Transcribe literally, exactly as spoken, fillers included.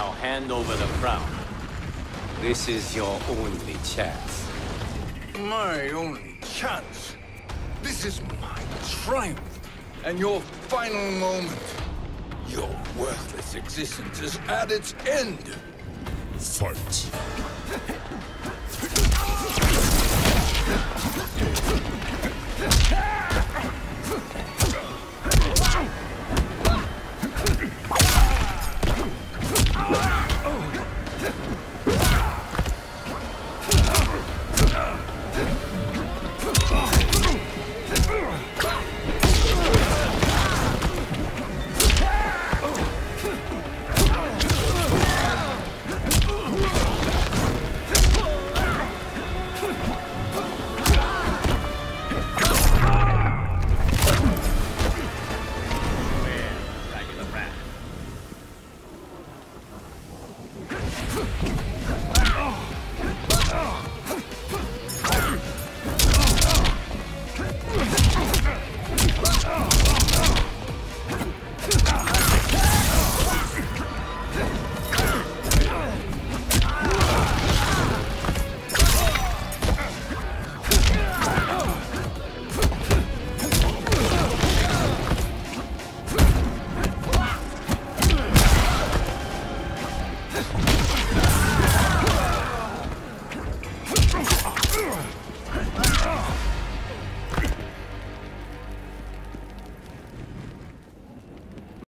Now hand over the crown. This is your only chance. My only chance? This is my triumph, and your final moment. Your worthless existence is at its end. Fight.